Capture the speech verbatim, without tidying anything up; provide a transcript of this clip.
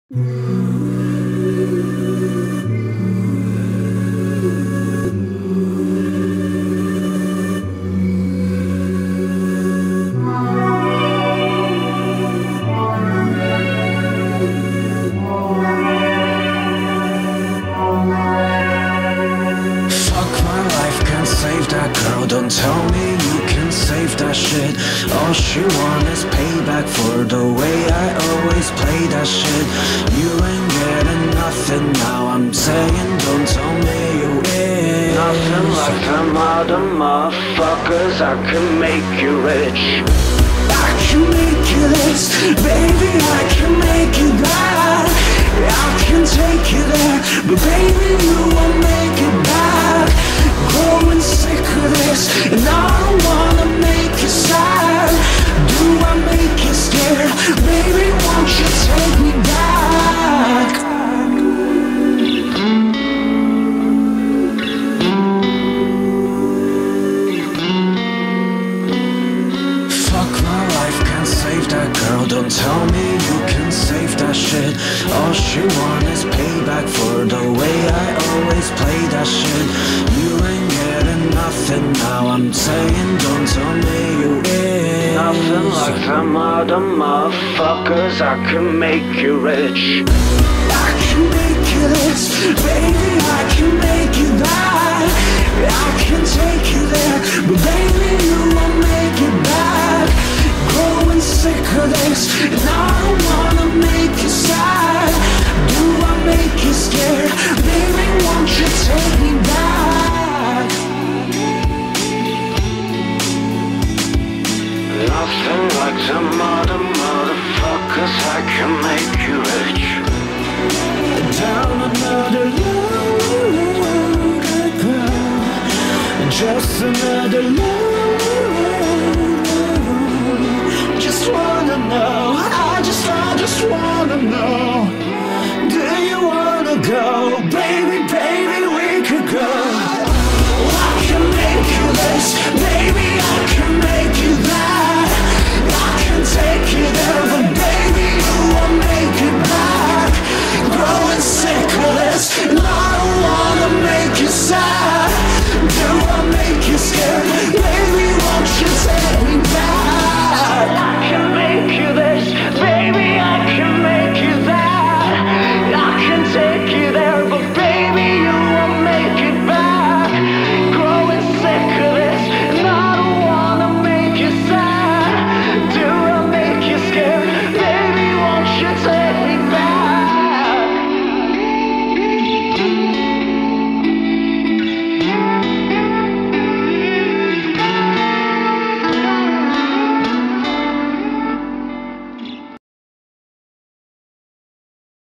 Save that girl, don't tell me you can save that shit. All she want is payback for the way I always play that shit. You ain't getting nothing now, I'm saying don't tell me you ain't. Nothing like them other motherfuckers, I can make you rich. I can make you this, baby, I can make you that. I can take you there, but baby you won't make it back. Growing sick of this, and I don't wanna make you sad. Do I make you scared? Baby, won't you take me back? Fuck my life, can't save that girl. Don't tell me you can save that shit. All she want is payback for the way I always play that shit. You ain't getting nothing now, I'm saying don't tell me you ain't. Nothing like them other motherfuckers, I can make you rich. I can make you this, baby, I can make you that. I can take you there, but baby you won't make it back. Growing sick of this, and I don't wanna make you sad.